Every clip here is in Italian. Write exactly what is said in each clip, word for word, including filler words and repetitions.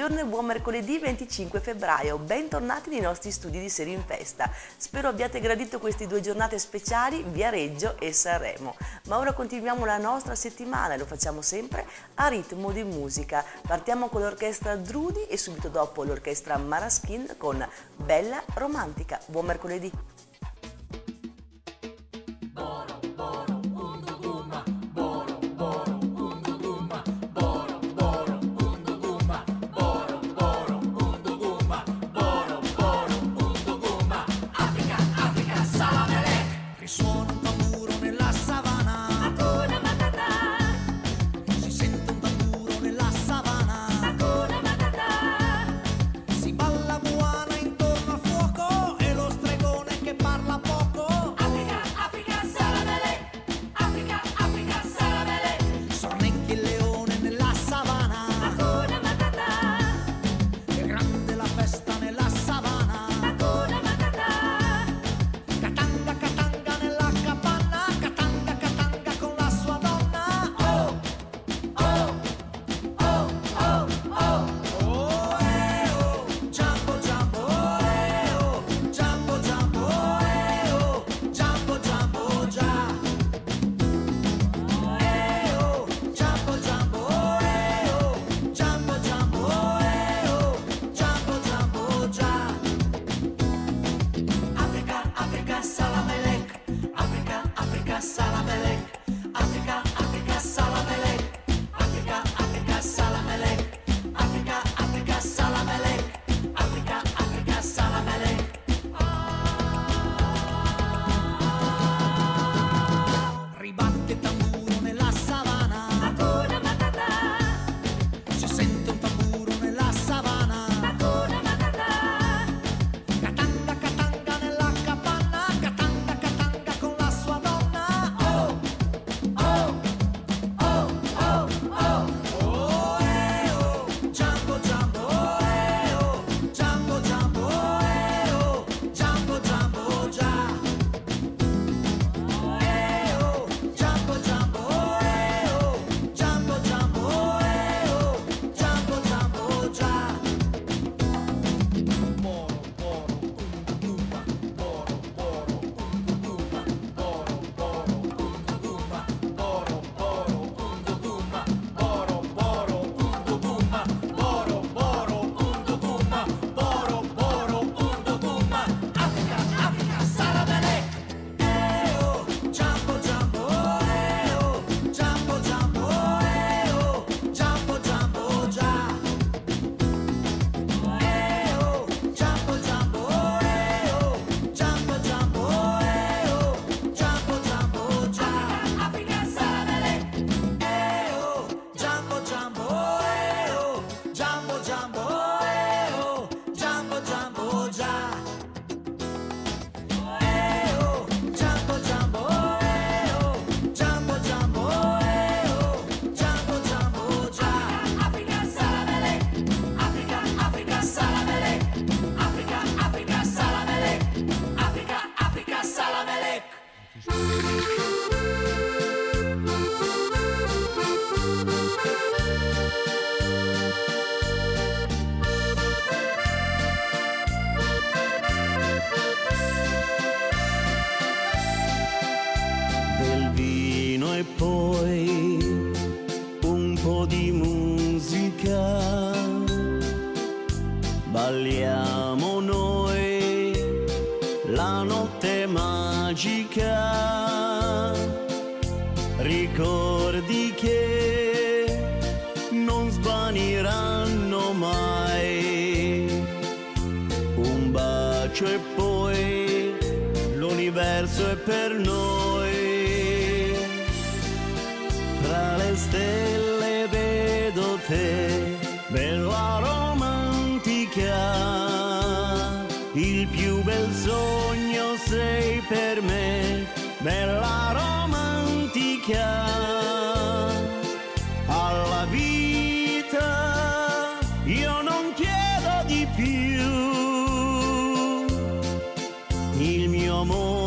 Buongiorno e buon mercoledì venticinque febbraio, bentornati nei nostri studi di Serio in Festa. Spero abbiate gradito queste due giornate speciali, Viareggio e Sanremo. Ma ora continuiamo la nostra settimana e lo facciamo sempre a ritmo di musica. Partiamo con l'orchestra Drudi e subito dopo l'orchestra Maraskin con Bella Romantica. Buon mercoledì! Balliamo noi la notte magica, ricordi che non svaniranno mai. Un bacio e poi l'universo è per noi. Tra le stelle vedo te, bella romantica. Il più bel sogno sei per me, bella romantica. Alla vita io non chiedo di più, il mio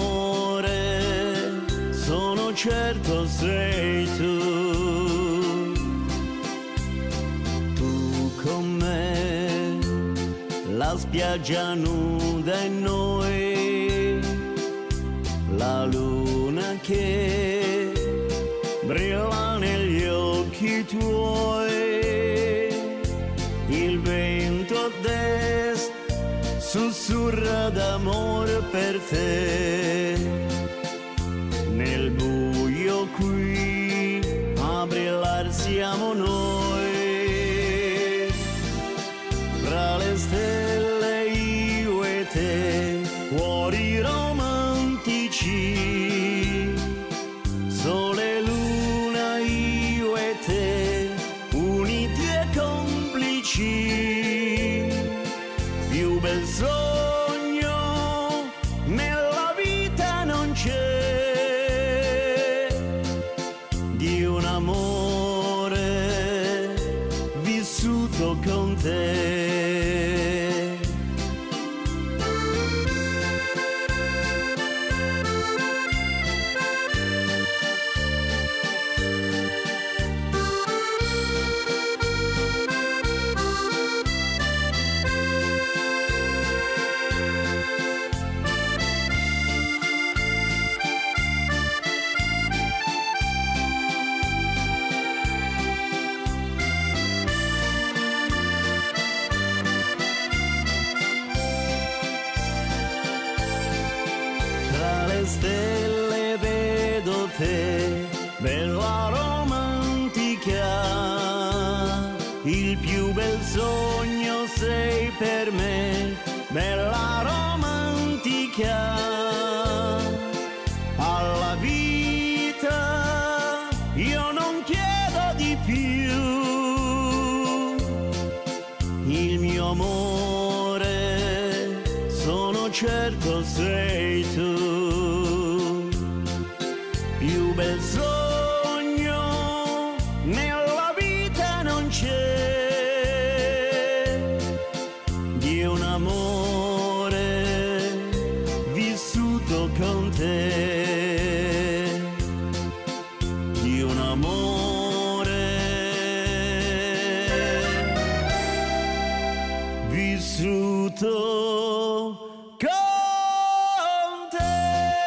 amore sono certo sei tu. Tu con me spiaggia nuda e noi, la luna che brilla negli occhi tuoi, il vento a destra sussurra d'amore per te, nel buio qui a brillar siamo noi, fra le stelle io e te, cuori romantici, sole e luna io e te, uniti e complici, più bel sogno nella vita non c'è, di un amore vissuto con te. Stelle vedo te, bella romantica, il più bel sogno sei per me, bella romantica, alla vita io non chiedo di più, il mio amore sono certo sei tu. Più bel sogno nella vita non c'è, di un amore vissuto con te, di un amore vissuto con te.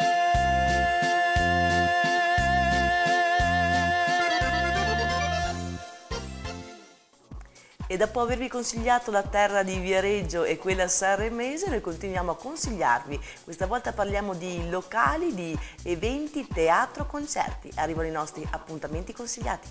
E dopo avervi consigliato la terra di Viareggio e quella sanremese, noi continuiamo a consigliarvi. Questa volta parliamo di locali, di eventi, teatro, concerti. Arrivano i nostri appuntamenti consigliati.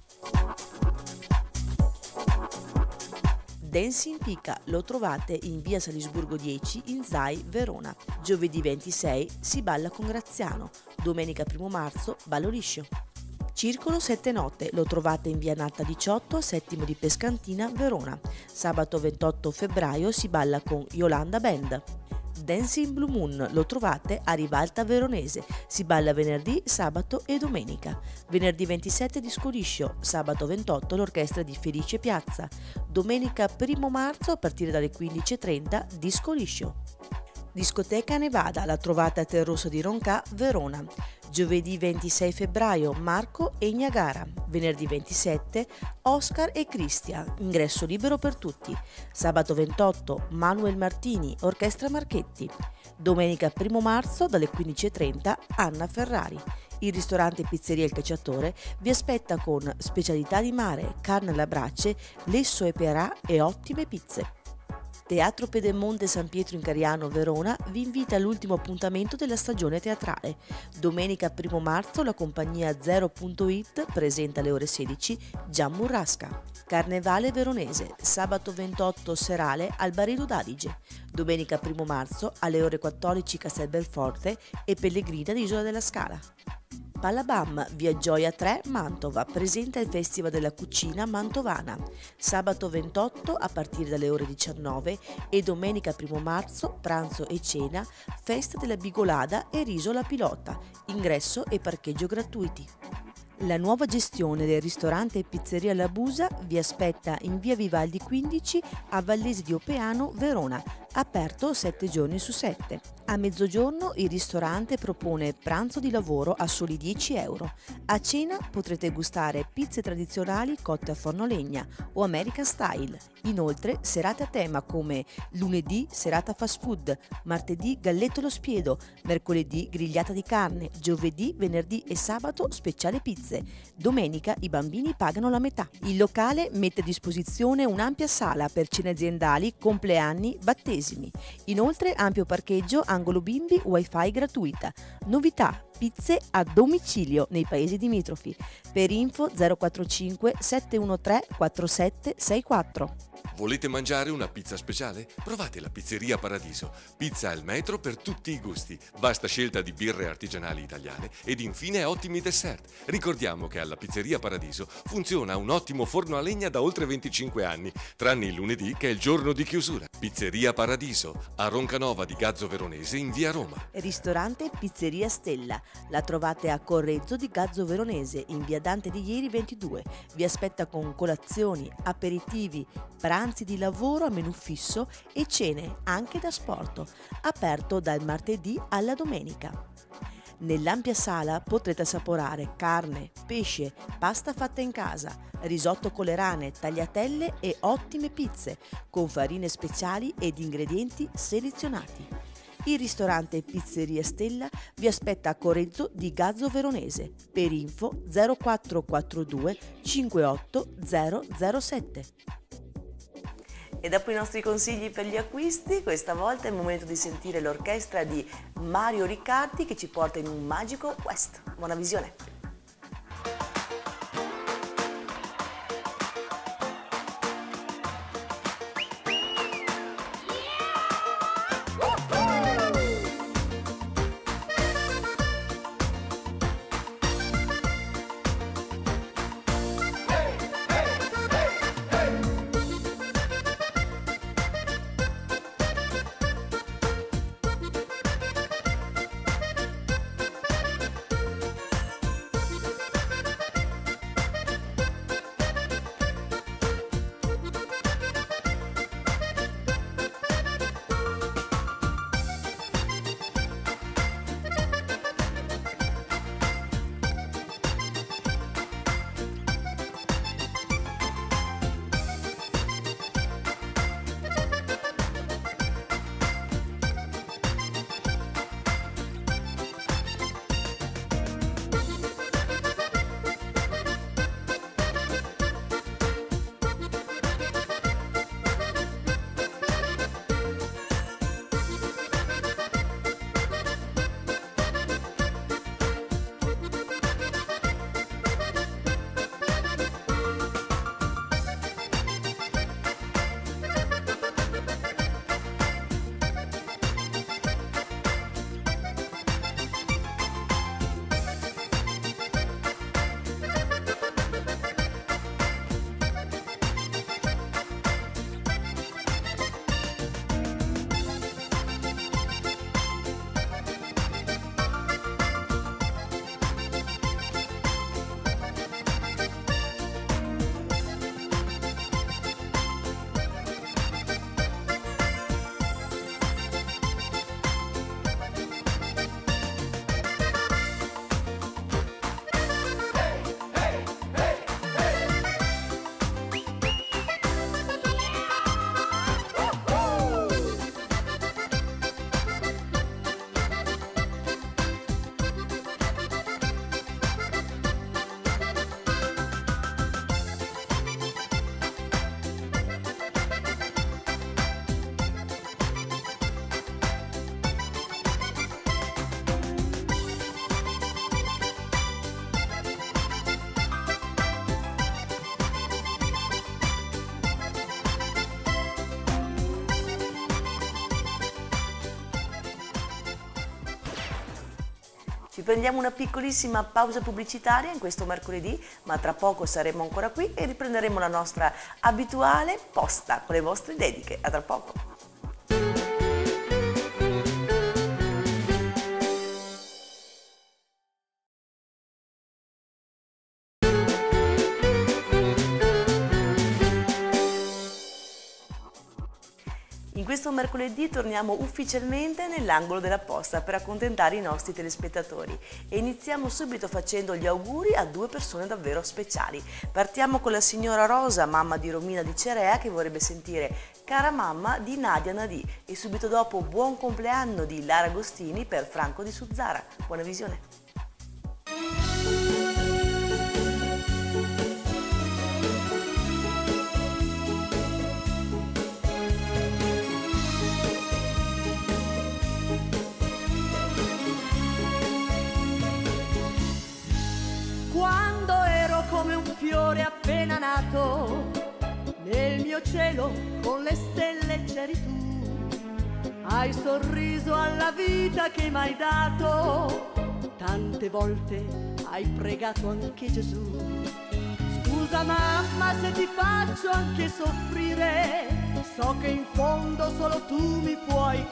Dancing Pica lo trovate in via Salisburgo dieci in Z A I Verona. Giovedì ventisei si balla con Graziano, domenica primo marzo ballo liscio. Circolo Sette Notte lo trovate in via Natta diciotto, Settimo di Pescantina, Verona. Sabato ventotto febbraio si balla con Yolanda Band. Dancing Blue Moon lo trovate a Rivalta Veronese, si balla venerdì, sabato e domenica. Venerdì ventisette disco liscio, sabato ventotto l'orchestra di Felice Piazza. Domenica primo marzo a partire dalle quindici e trenta disco liscio. Discoteca Nevada la trovate a Terroso di Roncà, Verona. Giovedì ventisei febbraio Marco e Niagara. Venerdì ventisette Oscar e Cristian, ingresso libero per tutti. Sabato ventotto Manuel Martini, Orchestra Marchetti. Domenica primo marzo dalle quindici e trenta Anna Ferrari. Il ristorante Pizzeria Il Cacciatore vi aspetta con specialità di mare, carne alla brace, lesso e perà e ottime pizze. Teatro Pedemonte San Pietro in Cariano, Verona vi invita all'ultimo appuntamento della stagione teatrale. Domenica primo marzo la compagnia Zero punto it presenta alle ore sedici Gian Murrasca. Carnevale veronese, sabato ventotto serale al Barelo d'Adige. Domenica primo marzo alle ore quattordici Castelbelforte e Pellegrina di Isola della Scala. Palabam, via Gioia tre, Mantova, presenta il Festival della Cucina Mantovana, sabato ventotto a partire dalle ore diciannove e domenica primo marzo, pranzo e cena, festa della Bigolada e riso alla pilota, ingresso e parcheggio gratuiti. La nuova gestione del ristorante e pizzeria La Busa vi aspetta in via Vivaldi quindici a Vallese di Opeano, Verona, Aperto sette giorni su sette. A mezzogiorno il ristorante propone pranzo di lavoro a soli dieci euro. A cena potrete gustare pizze tradizionali cotte a forno a legna o American Style. Inoltre serate a tema come lunedì serata fast food, martedì galletto allo spiedo, mercoledì grigliata di carne, giovedì, venerdì e sabato speciale pizze. Domenica i bambini pagano la metà. Il locale mette a disposizione un'ampia sala per cene aziendali, compleanni, battesimi. Inoltre ampio parcheggio, angolo bimbi, wifi gratuita. Novità: pizze a domicilio nei paesi limitrofi. Per info zero quattro cinque sette uno tre quattro sette sei quattro. Volete mangiare una pizza speciale? Provate la Pizzeria Paradiso. Pizza al metro per tutti i gusti. Vasta scelta di birre artigianali italiane ed infine ottimi dessert. Ricordiamo che alla Pizzeria Paradiso funziona un ottimo forno a legna da oltre venticinque anni, tranne il lunedì che è il giorno di chiusura. Pizzeria Paradiso, a Roncanova di Gazzo Veronese in via Roma. Ristorante Pizzeria Stella. La trovate a Correzzo di Gazzo Veronese in via Dante Alighieri ventidue. Vi aspetta con colazioni, aperitivi, pranzi di lavoro a menù fisso e cene anche da sport. Aperto dal martedì alla domenica. Nell'ampia sala potrete assaporare carne, pesce, pasta fatta in casa, risotto con le rane, tagliatelle e ottime pizze con farine speciali ed ingredienti selezionati. Il ristorante Pizzeria Stella vi aspetta a Correzzo di Gazzo Veronese. Per info zero quattro quattro due cinque otto zero zero sette. E dopo i nostri consigli per gli acquisti, questa volta è il momento di sentire l'orchestra di Mario Riccardi che ci porta in un magico West. Buona visione! Ci prendiamo una piccolissima pausa pubblicitaria in questo mercoledì, ma tra poco saremo ancora qui e riprenderemo la nostra abituale posta con le vostre dediche. A tra poco. questo mercoledì torniamo ufficialmente nell'angolo della posta per accontentare i nostri telespettatori e iniziamo subito facendo gli auguri a due persone davvero speciali. Partiamo con la signora Rosa, mamma di Romina di Cerea, che vorrebbe sentire Cara mamma di Nadia Nadì, e subito dopo Buon compleanno di Lara Agostini per Franco di Suzzara. Buona visione. Quando ero come un fiore appena nato, nel mio cielo con le stelle c'eri tu. Hai sorriso alla vita che m'hai dato, tante volte hai pregato anche Gesù. Scusa mamma se ti faccio anche soffrire, so che in fondo solo tu mi puoi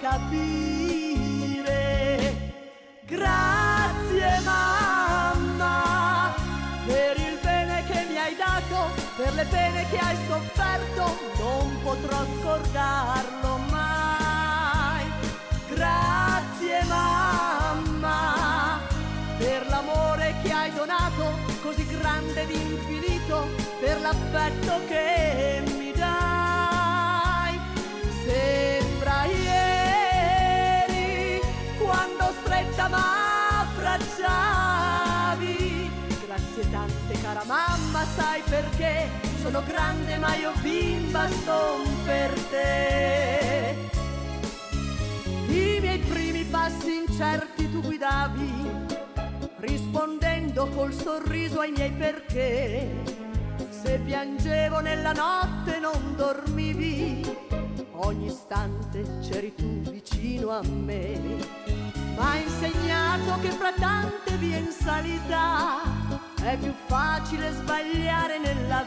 capire. Grazie mamma per il bene che mi hai dato, per le pene che hai sofferto, non potrò scordarlo mai. Grazie mamma per l'amore che hai donato, così grande ed infinito, per l'affetto che mi dai. Sembra ieri quando stretta m'abbracciavi. Grazie tante cara mamma, sai perché? Sono grande ma io bimba son per te. I miei primi passi incerti tu guidavi, rispondendo col sorriso ai miei perché. Se piangevo nella notte non dormivi, ogni istante c'eri tu vicino a me. M'ha insegnato che fra tante vie in salita è più facile sbagliare nella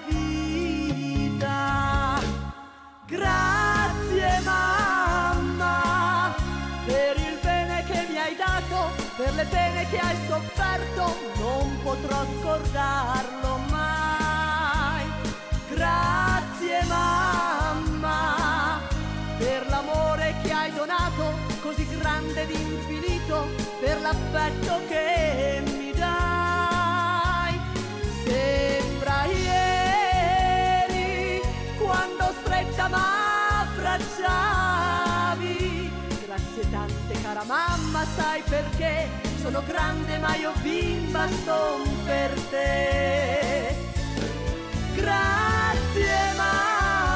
vita. Grazie mamma per il bene che mi hai dato, per le pene che hai sofferto, non potrò scordarlo mai. Grazie mamma per l'amore che hai donato, così grande ed infinito, per l'affetto che mi dai. Sembra ieri quando stretta m'abbracciavi. Grazie tante cara mamma, sai perché? Sono grande ma io bimba son per te. Grazie mamma.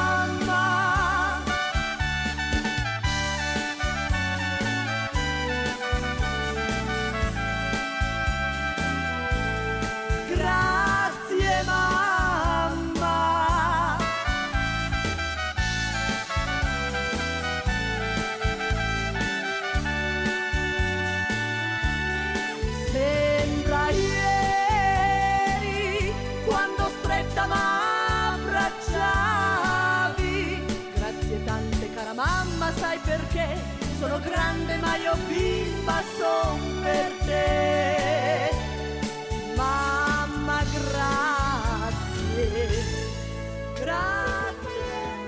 Grazie mamma. Sembra ieri quando stretta m'abbracciavi. Grazie tante cara mamma, sai perché? Sono grande ma io bimba son per te. Mamma grazie, grazie.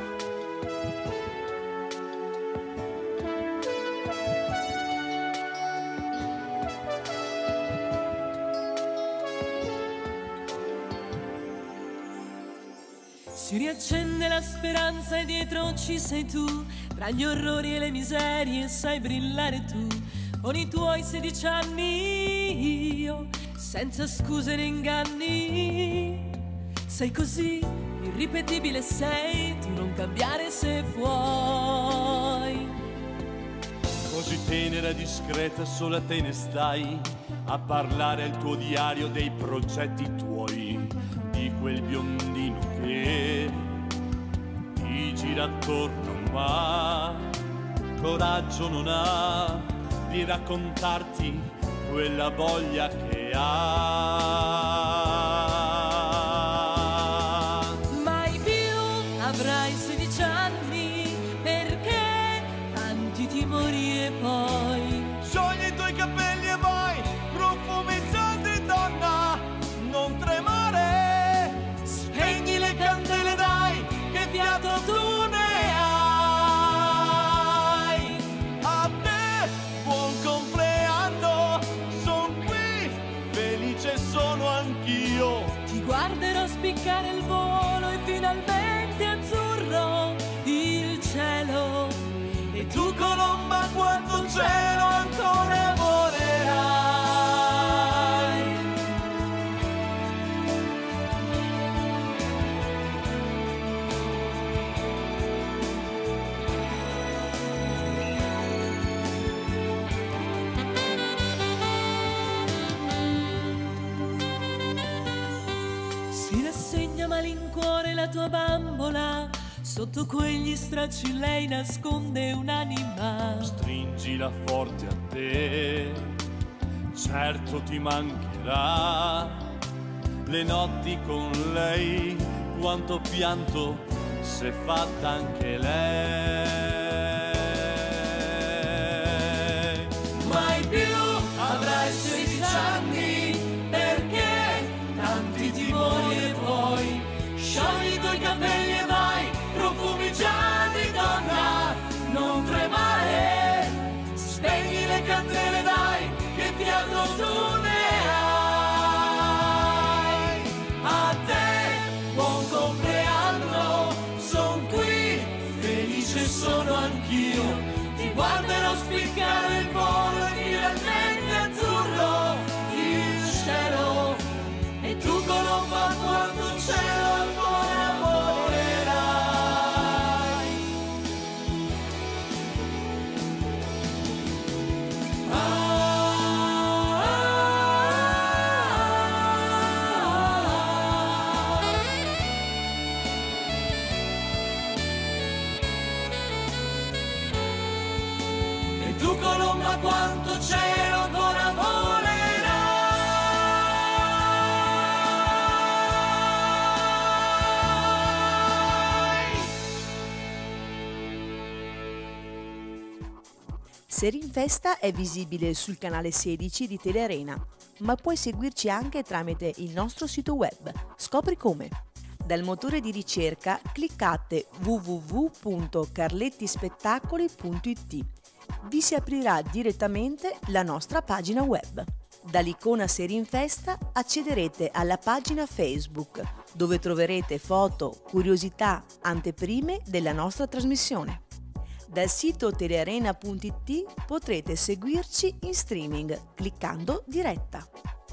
Si riaccende la speranza e dietro ci sei tu, tra gli orrori e le miserie sai brillare tu. Con i tuoi sedici anni io, senza scuse né inganni, sei così irripetibile, sei tu, non cambiare se vuoi. Così tenera e discreta, sola te ne stai a parlare al tuo diario dei progetti tuoi, di quel biondino che ti gira attorno ma coraggio non ha di raccontarti quella voglia che ha. Mai più avrai sedici anni, perché tanti timori e poi Sciogli i tuoi capelli e vai, profumizzati donna, non tremare, spegni le candele dai, che fiato tu ne hai. malincuore la tua bambola, sotto quegli stracci lei nasconde un'anima. Stringila forte a te, certo ti mancherà. Le notti con lei, quanto pianto s'è fatta anche lei. Mai più avrai sedici anni, perché tanti timori e poi sciogli i tuoi capelli e vai, profumi già di donna, non tremare, spegni le candele dai, che fiato tu ne hai. A te buon compleanno, son qui, felice sono anch'io, ti guarderò spiccare il volo finalmente azzurro il cielo, e tu colomba quando cielo ancora volerai. Ah, ah, ah, e tu colomba quanto cielo ancora volerai. Seri in Festa è visibile sul canale sedici di Telearena, ma puoi seguirci anche tramite il nostro sito web. Scopri come! Dal motore di ricerca cliccate w w w punto carlettispettacoli punto i t. Vi si aprirà direttamente la nostra pagina web. Dall'icona Seri in Festa accederete alla pagina Facebook, dove troverete foto, curiosità, anteprime della nostra trasmissione. Dal sito telearena punto i t potrete seguirci in streaming cliccando diretta.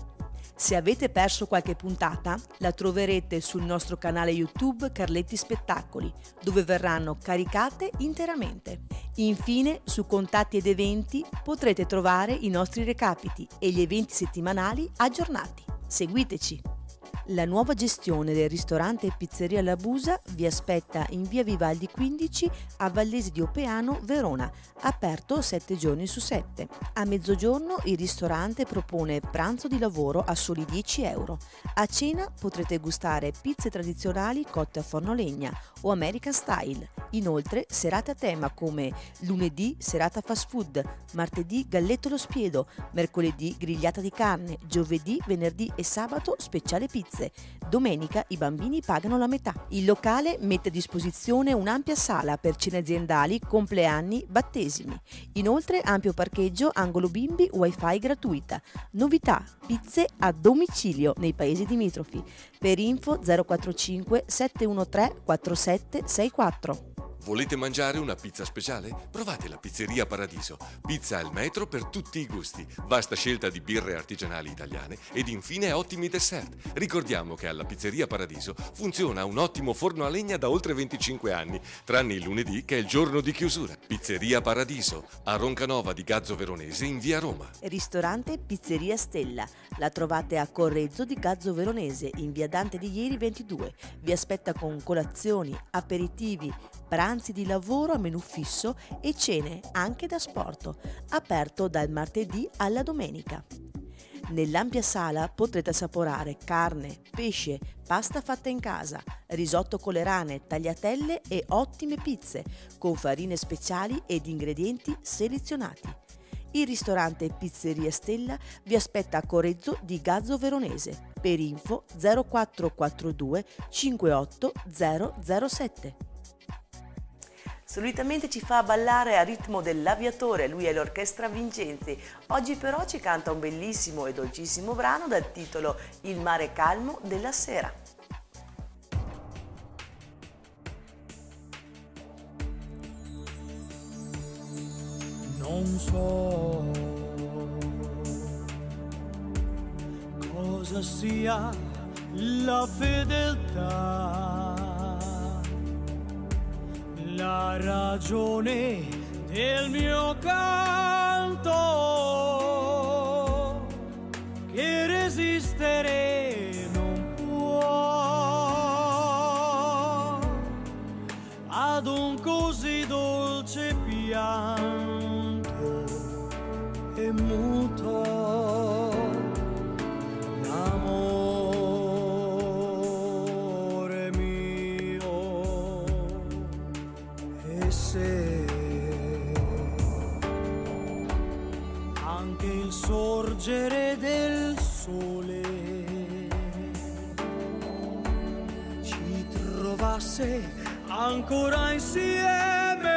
Se avete perso qualche puntata, la troverete sul nostro canale YouTube Carletti Spettacoli, dove verranno caricate interamente. Infine, su Contatti ed Eventi potrete trovare i nostri recapiti e gli eventi settimanali aggiornati. Seguiteci! La nuova gestione del ristorante e pizzeria La Busa vi aspetta in via Vivaldi quindici a Vallese di Oppeano, Verona, aperto sette giorni su sette. A mezzogiorno il ristorante propone pranzo di lavoro a soli dieci euro. A cena potrete gustare pizze tradizionali cotte a forno legna o American Style. Inoltre serate a tema come lunedì serata fast food, martedì galletto allo spiedo, mercoledì grigliata di carne, giovedì, venerdì e sabato speciale pizze. Domenica i bambini pagano la metà. Il locale mette a disposizione un'ampia sala per cene aziendali, compleanni, battesimi. Inoltre ampio parcheggio, angolo bimbi, wifi gratuita. Novità, pizze a domicilio nei paesi limitrofi. Per info zero quattro cinque sette uno tre quattro sette sei quattro. Volete mangiare una pizza speciale? Provate la Pizzeria Paradiso. Pizza al metro per tutti i gusti. Vasta scelta di birre artigianali italiane ed infine ottimi dessert. Ricordiamo che alla Pizzeria Paradiso funziona un ottimo forno a legna da oltre venticinque anni, tranne il lunedì che è il giorno di chiusura. Pizzeria Paradiso, a Roncanova di Gazzo Veronese in via Roma. Ristorante Pizzeria Stella. La trovate a Correzzo di Gazzo Veronese in via Dante di Ieri ventidue. Vi aspetta con colazioni, aperitivi, pranzi di lavoro a menù fisso e cene anche da sport, aperto dal martedì alla domenica. Nell'ampia sala potrete assaporare carne, pesce, pasta fatta in casa, risotto con le rane, tagliatelle e ottime pizze, con farine speciali ed ingredienti selezionati. Il ristorante Pizzeria Stella vi aspetta a Correzzo di Gazzo Veronese. Per info zero quattro quattro due cinque otto zero zero sette. Solitamente ci fa ballare a ritmo dell'Aviatore, lui è l'Orchestra Vincenzi. Oggi però ci canta un bellissimo e dolcissimo brano dal titolo Il mare calmo della sera. Non so cosa sia la fedeltà, la ragione del mio canto che resistere non può. dolce pianto e muto l'amore mio. E se anche il sorgere del sole ci trovasse ancora insieme,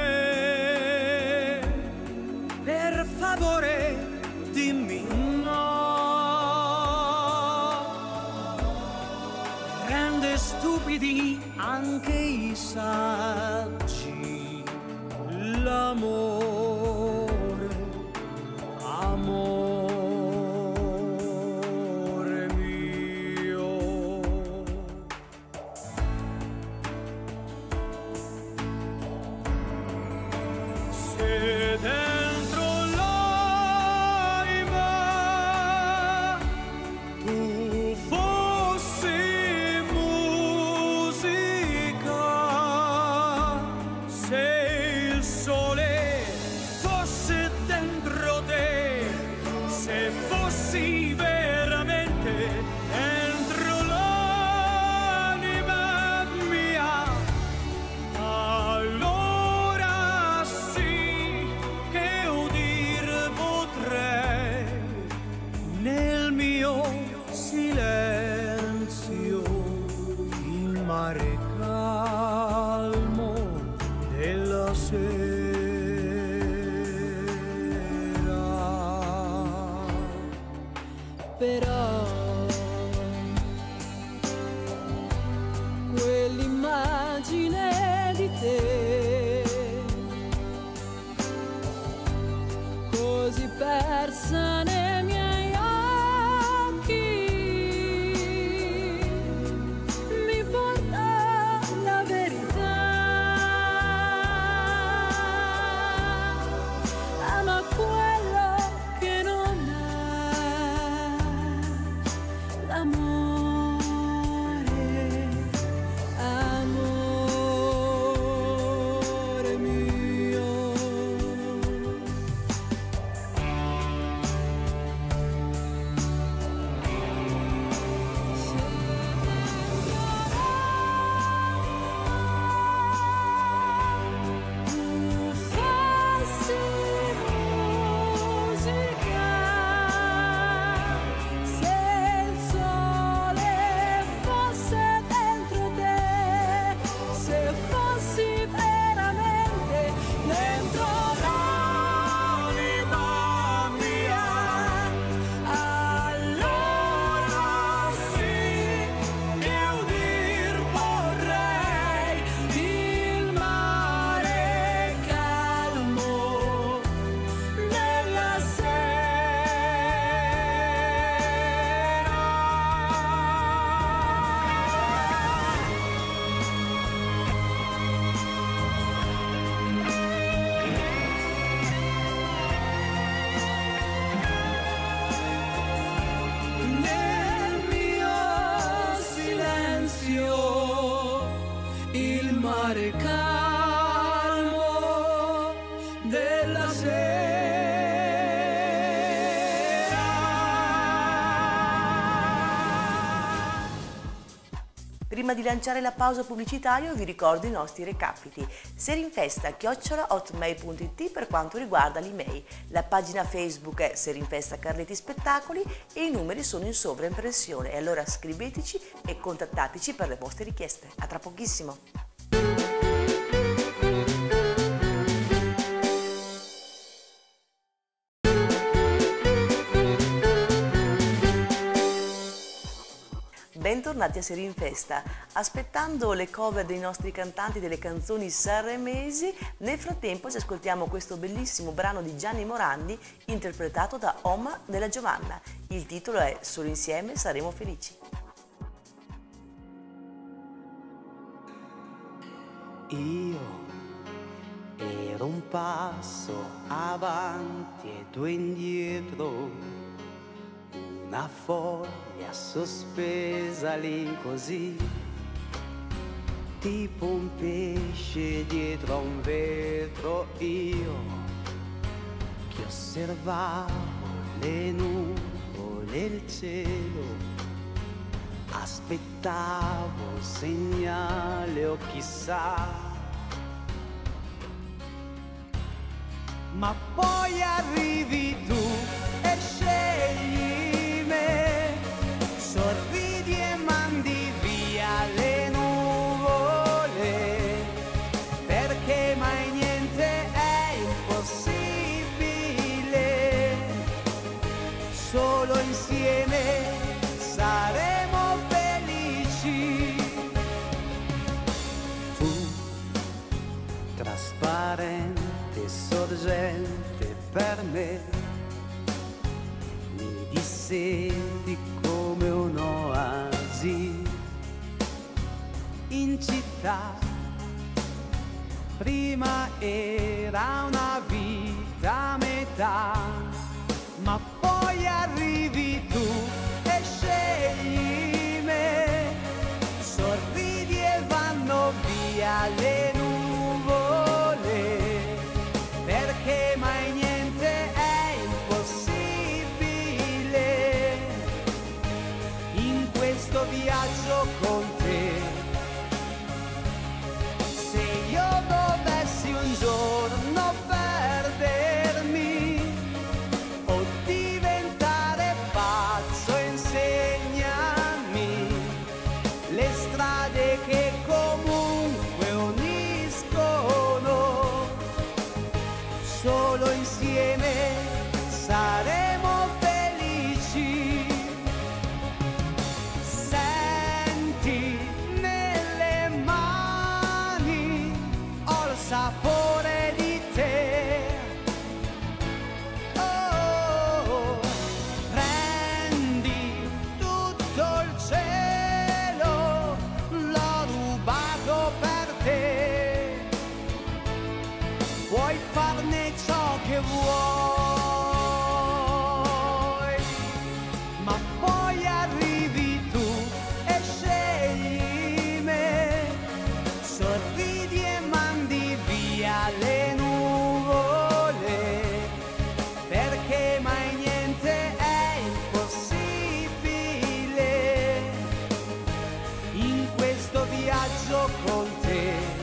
per favore dimmi no. Rende stupidi anche i saggi l'amore, amore mio. Se dentro l'anima tu fossi musica, se il sole fosse dentro te, se fossi veramente dentro l'anima mia, allora sì che udir potrei nel mio silenzio il mare calmo della sera. Però quell'immagine di te così persa nei miei occhi mi porta la verità. Ama quello che non ha l'amore, amore mio. Tu fossi musica, se il sole fosse dentro te, se fossi veramente dentro l'anima mia, allora sì che udir vorrei il mare calmo nella nel mio silenzio il mare calmo della sera. Prima di lanciare la pausa pubblicitaria vi ricordo i nostri recapiti. Serinfesta chiocciola hotmail punto it per quanto riguarda l'email. La pagina Facebook è Serinfesta Carletti Spettacoli e i numeri sono in sovraimpressione. E allora scriveteci e contattateci per le vostre richieste. A tra pochissimo! Bentornati a Serinfesta. Aspettando le cover dei nostri cantanti delle canzoni sanremesi, nel frattempo ci ascoltiamo questo bellissimo brano di Gianni Morandi interpretato da Oma della Giovanna. Il titolo è Solo insieme saremo felici. Io ero un passo avanti e due indietro, una foglia sospesa lì così, tipo un pesce dietro a un vetro, io che osservavo le nuvole e il cielo, aspettavo un segnale o chissà. Ma poi arrivi tu e scegli me, sorridi e mandi via le nuvole, perché mai niente è impossibile, solo insieme saremo felici. Tu, trasparente, sorgente per me, mi disseti come un'oasi in città. Prima era una vita a metà, ma poi arrivi tu e scegli me, sorridi e vanno via le nuvole, perché mai niente è impossibile in questo viaggio con te. Se io dovessi un giorno perdermi o diventare pazzo, insegnami le strade che comunque uniscono, solo insieme saremo felici. Senti nelle mani, ho il sapore di te. Oh, prendi tutto il cielo, l'ho rubato per te. Puoi farne ciò che vuoi, ma poi arrivi tu e scegli me, sorridi e mandi via le nuvole, perché mai niente è impossibile in questo viaggio con te.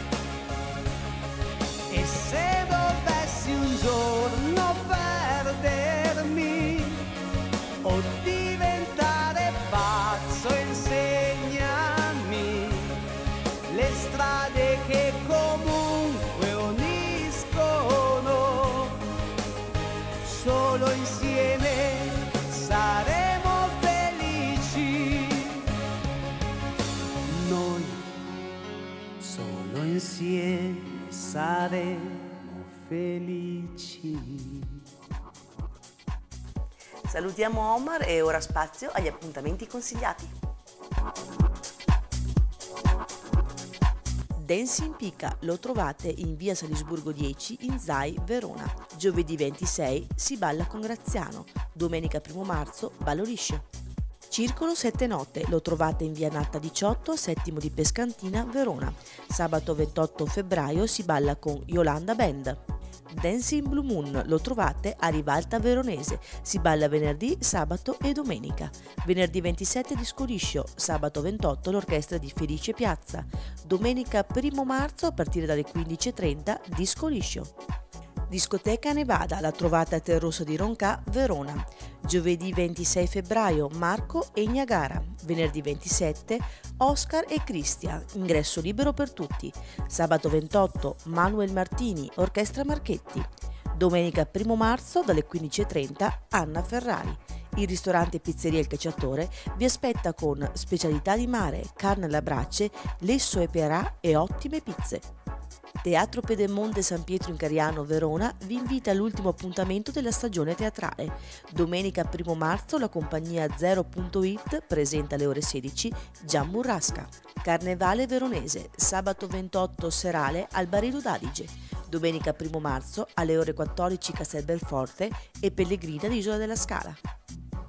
E se dovessi un giorno perdermi o diventare pazzo, insegnami le strade che comunque uniscono, solo insieme saremo felici. Noi solo insieme saremo felici. Salutiamo Omar e ora spazio agli appuntamenti consigliati. Dancing Pica lo trovate in via Salisburgo dieci in Zai, Verona. Giovedì ventisei si balla con Graziano, domenica primo marzo ballo liscio. Circolo Sette Note lo trovate in via Natta diciotto, Settimo di Pescantina, Verona. Sabato ventotto febbraio si balla con Yolanda Band. Dancing Blue Moon lo trovate a Rivalta Veronese, si balla venerdì, sabato e domenica. Venerdì ventisette disco liscio, sabato ventotto l'orchestra di Felice Piazza. Domenica primo marzo a partire dalle quindici e trenta disco liscio. Discoteca Nevada la trovate a Terrossa di Roncà, Verona. Giovedì ventisei febbraio Marco e Niagara. Venerdì ventisette Oscar e Cristian, ingresso libero per tutti. Sabato ventotto Manuel Martini, Orchestra Marchetti. Domenica primo marzo dalle quindici e trenta Anna Ferrari. Il ristorante Pizzeria Il Cacciatore vi aspetta con specialità di mare, carne alla brace, lesso e perà e ottime pizze. Teatro Pedemonte San Pietro in Cariano, Verona vi invita all'ultimo appuntamento della stagione teatrale. Domenica primo marzo la compagnia Zero punto it presenta alle ore sedici Gian Burrasca. Carnevale veronese, sabato ventotto serale al Barilo d'Adige. Domenica primo marzo alle ore quattordici Castelbelforte e Pellegrina di Isola della Scala.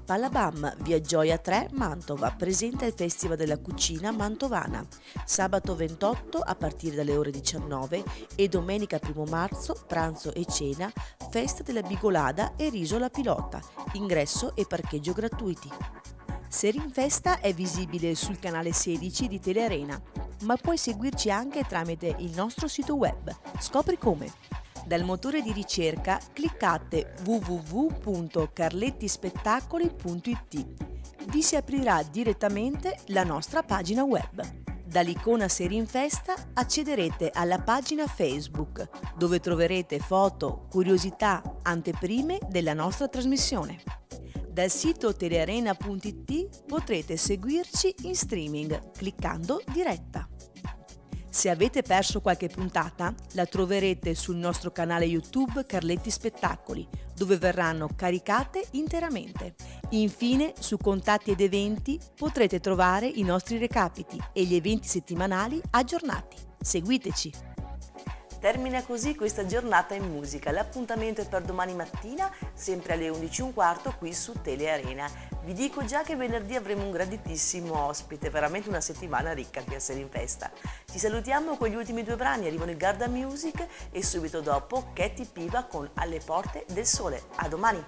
Palabam, via Gioia tre, Mantova, presenta il Festival della Cucina Mantovana, sabato ventotto a partire dalle ore diciannove e domenica primo marzo, pranzo e cena, festa della bigolada e riso alla pilota, ingresso e parcheggio gratuiti. Serinfesta è visibile sul canale sedici di Telearena, ma puoi seguirci anche tramite il nostro sito web. Scopri come! Dal motore di ricerca cliccate w w w punto carlettispettacoli punto i t. Vi si aprirà direttamente la nostra pagina web. Dall'icona Serinfesta accederete alla pagina Facebook, dove troverete foto, curiosità, anteprime della nostra trasmissione. Dal sito telearena punto i t potrete seguirci in streaming cliccando diretta. Se avete perso qualche puntata, la troverete sul nostro canale YouTube Carletti Spettacoli, dove verranno caricate interamente. Infine, su Contatti ed Eventi potrete trovare i nostri recapiti e gli eventi settimanali aggiornati. Seguiteci! Termina così questa giornata in musica. L'appuntamento è per domani mattina, sempre alle undici e un quarto qui su Telearena. Vi dico già che venerdì avremo un graditissimo ospite, veramente una settimana ricca qui a Serinfesta. Ci salutiamo con gli ultimi due brani, arrivano i Garda Music e subito dopo Katy Piva con Alle porte del sole. A domani!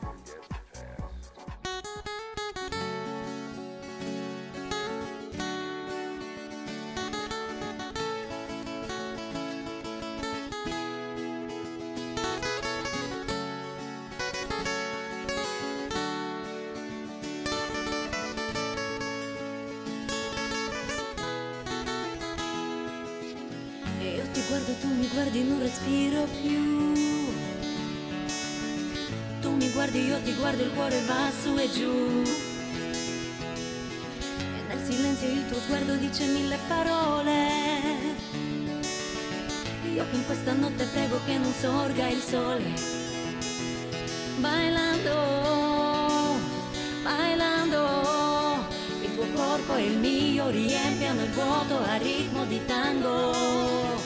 Guardo, tu mi guardi, non respiro più. Tu mi guardi, io ti guardo, il cuore va su e giù. E nel silenzio il tuo sguardo dice mille parole. Io che in questa notte prego che non sorga il sole. Bailando, bailando, il tuo corpo e il mio riempiano il vuoto a ritmo di tango.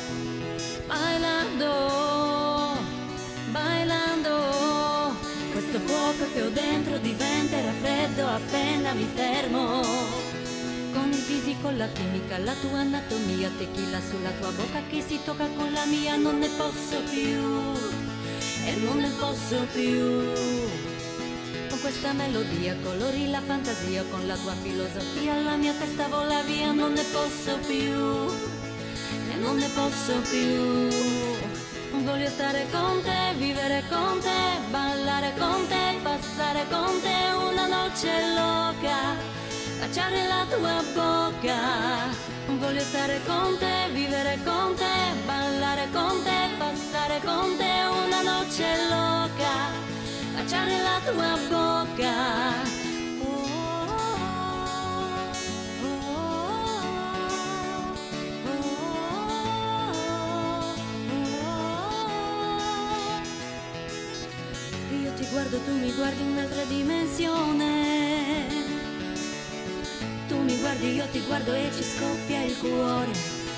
Bailando, bailando, questo fuoco che ho dentro diventerà freddo appena mi fermo. Con il fisico, la chimica, la tua anatomia, tequila sulla tua bocca che si tocca con la mia, non ne posso più, e non ne posso più. Con questa melodia colori la fantasia, con la tua filosofia la mia testa vola via, non ne posso più. Non ne posso più. Voglio stare con te, vivere con te, ballare con te, passare con te una noce loca, baciare la tua bocca. Voglio stare con te, vivere con te, ballare con te, passare con te una noce loca, baciare la tua bocca. Guardo, tu mi guardi in un'altra dimensione. Tu mi guardi, io ti guardo e ci scoppia il cuore.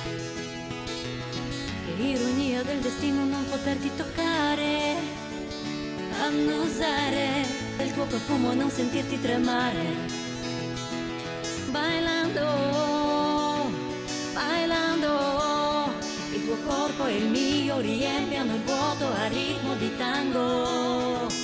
Che ironia del destino non poterti toccare, annusare il tuo profumo, non sentirti tremare. Bailando, bailando, il tuo corpo e il mio riempiano il vuoto a ritmo di tango.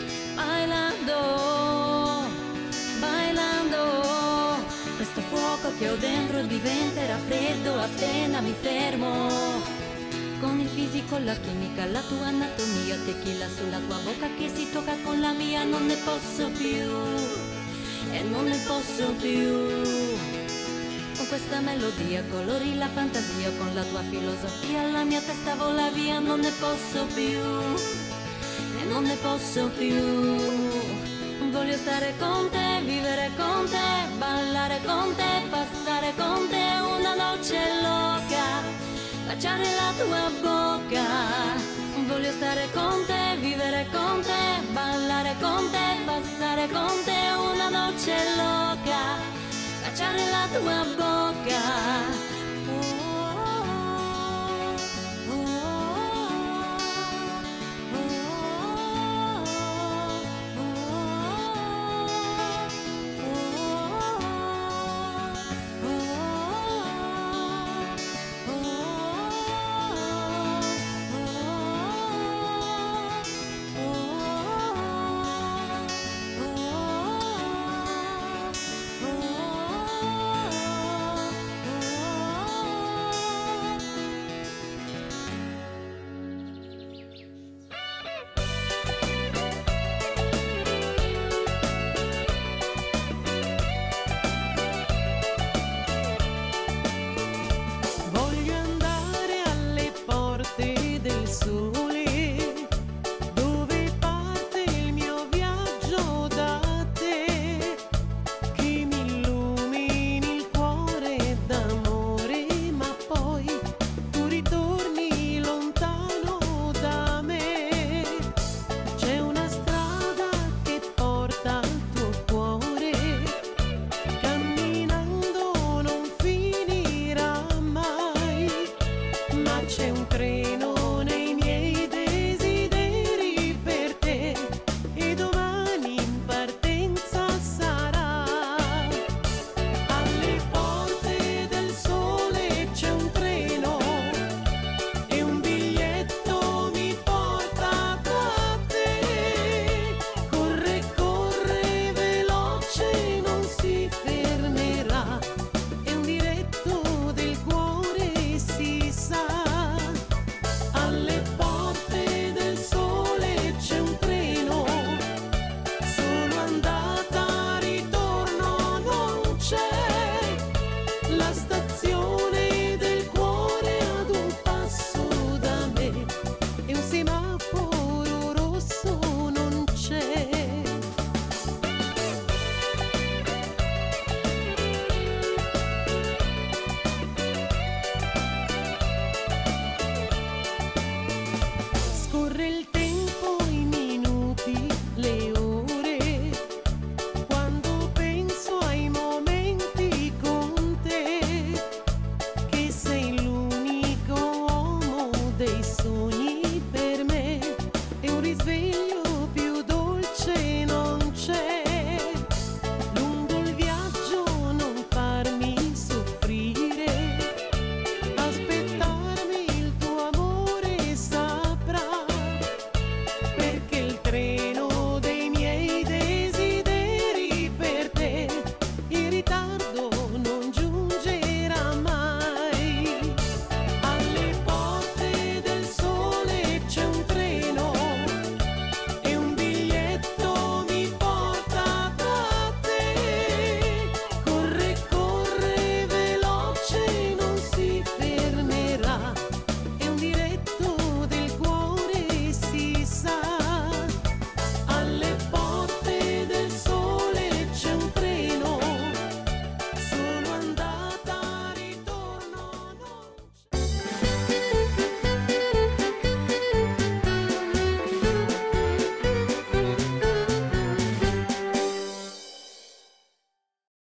Bailando, bailando, questo fuoco che ho dentro diventerà freddo appena mi fermo. Con il fisico, la chimica, la tua anatomia, tequila sulla tua bocca che si tocca con la mia, non ne posso più, e non ne posso più. Con questa melodia colori la fantasia, con la tua filosofia la mia testa vola via, non ne posso più, e non ne posso più. Voglio stare con te, vivere con te, ballare con te, passare con te una noce loca, baciare la tua bocca. Voglio stare con te, vivere con te, ballare con te, passare con te una noce loca, baciare la tua bocca.